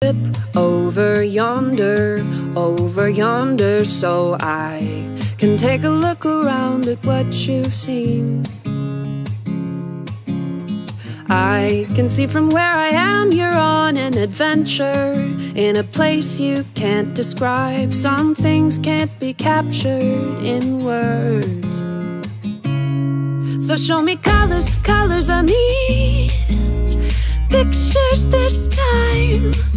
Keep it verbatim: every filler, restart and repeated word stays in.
trip over yonder, over yonder, so I can take a look around at what you've seen. I can see from where I am you're on an adventure, in a place you can't describe. Some things can't be captured in words. So show me colors, colors I need, pictures this time.